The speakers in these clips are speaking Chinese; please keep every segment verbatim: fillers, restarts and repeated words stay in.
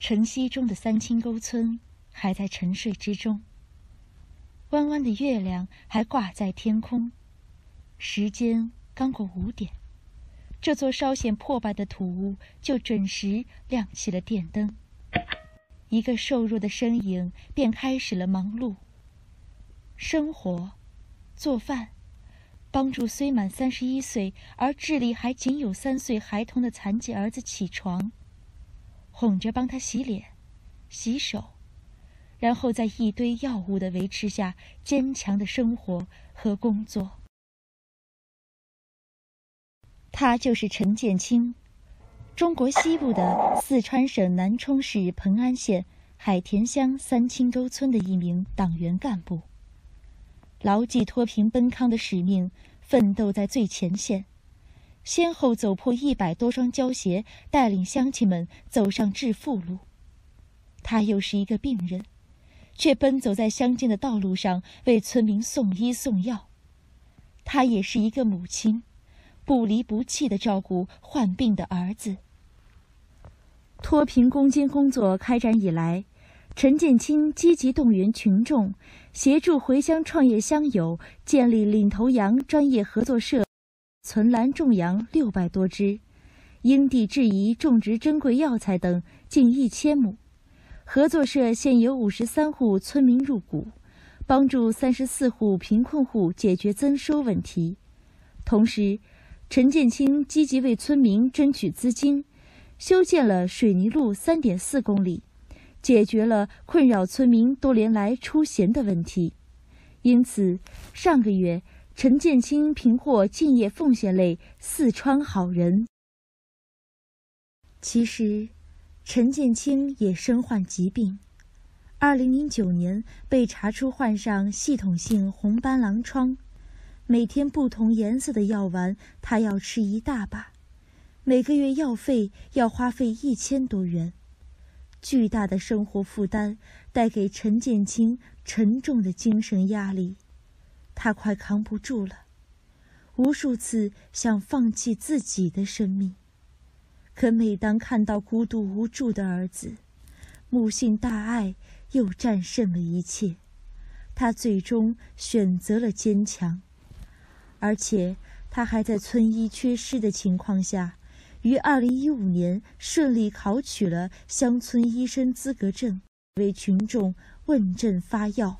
晨曦中的三清沟村还在沉睡之中，弯弯的月亮还挂在天空。时间刚过五点，这座稍显破败的土屋就准时亮起了电灯。一个瘦弱的身影便开始了忙碌。生活，做饭，帮助虽满三十一岁而智力还仅有三岁孩童的残疾儿子起床，哄着帮他洗脸、洗手，然后在一堆药物的维持下坚强的生活和工作。他就是陈建清，中国西部的四川省南充市蓬安县海田乡三清沟村的一名党员干部，牢记脱贫奔康的使命，奋斗在最前线，先后走破一百多双胶鞋，带领乡亲们走上致富路。他又是一个病人，却奔走在乡间的道路上为村民送医送药。他也是一个母亲，不离不弃地照顾患病的儿子。脱贫攻坚工作开展以来，陈建清积极动员群众，协助回乡创业乡友建立领头羊专业合作社，存栏种杨六百多只，因地制宜种植珍贵药材等近一千亩。合作社现有五十三户村民入股，帮助三十四户贫困户解决增收问题。同时，陈建清积极为村民争取资金，修建了水泥路 三点四公里，解决了困扰村民多年来出咸的问题。因此，上个月陈建清评获敬业奉献类四川好人。其实，陈建清也身患疾病，二零零九年被查出患上系统性红斑狼疮，每天不同颜色的药丸他要吃一大把，每个月药费要花费一千多元。巨大的生活负担带给陈建清沉重的精神压力，他快扛不住了，无数次想放弃自己的生命。可每当看到孤独无助的儿子，母性大爱又战胜了一切，他最终选择了坚强。而且他还在村医缺失的情况下，于二零一五年顺利考取了乡村医生资格证，为群众问诊发药。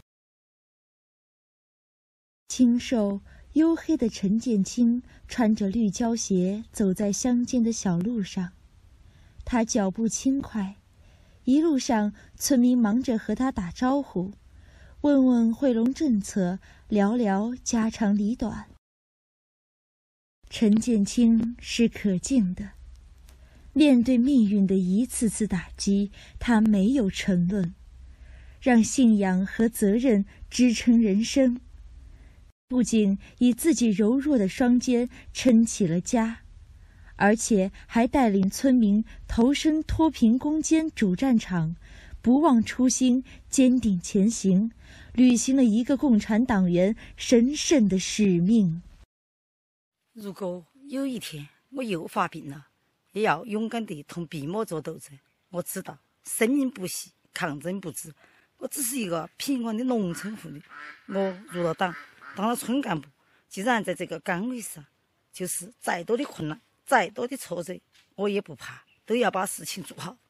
清瘦黝黑的陈建清穿着绿胶鞋走在乡间的小路上，他脚步轻快，一路上村民忙着和他打招呼，问问惠农政策，聊聊家长里短。陈建清是可敬的，面对命运的一次次打击，他没有沉沦，让信仰和责任支撑人生。不仅以自己柔弱的双肩撑起了家，而且还带领村民投身脱贫攻坚主战场，不忘初心，坚定前行，履行了一个共产党员神圣的使命。 如果有一天我又发病了，也要勇敢地同病魔做斗争。我知道生命不息，抗争不止。我只是一个贫困的农村妇女，我入了党，当了村干部。既然在这个岗位上，就是再多的困难，再多的挫折，我也不怕，都要把事情做好。